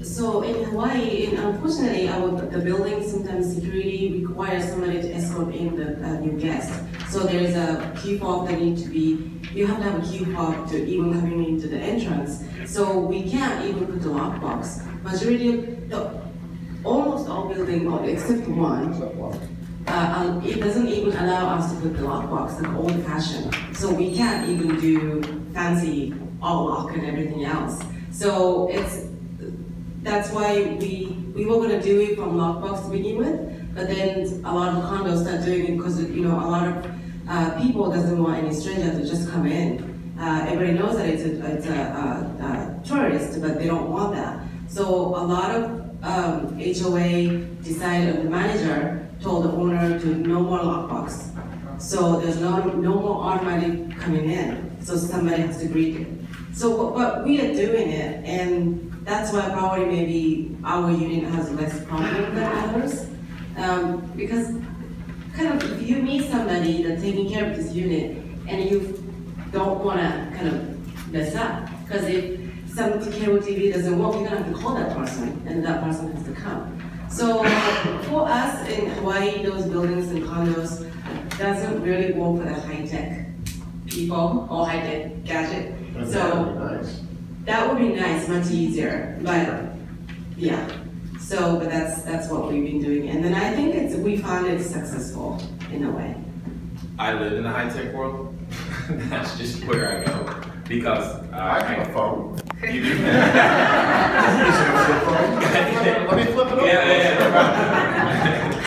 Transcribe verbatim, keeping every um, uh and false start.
So in Hawaii, in, unfortunately, our the building sometimes security requires somebody to escort in the uh, new guest. So there's a key fob that need to be. You have to have a key fob to even coming into the entrance. So we can't even put the lockbox. Majority of the, almost all buildings, except one, uh, it doesn't even allow us to put the lockbox, like old-fashioned. So we can't even do fancy all lock and everything else. So it's that's why we we were gonna do it from lockbox to begin with, but then a lot of condos start doing it because you know a lot of uh, people doesn't want any stranger to just come in. Uh, everybody knows that it's a it's a, a, a tourist, but they don't want that. So a lot of um, H O A decided, the manager told the owner to no more lockbox. So there's no no more automatic coming in. So somebody has to greet it. So but we are doing it, and that's why probably maybe our unit has less problem than others. Um, because kind of if you meet somebody that's taking care of this unit and you don't want to kind of mess up, because if some cable T V doesn't work, you're gonna have to call that person, and that person has to come. So for us in Hawaii, those buildings and condos doesn't really work for the high-tech people or high-tech gadget. That's so nice. That would be nice, much easier, but yeah. So, but that's that's what we've been doing, and then I think it's we found it successful in a way. I live in the high tech world. That's just where I go because uh, I have a phone. You do? Let me flip it over. Yeah, yeah, yeah.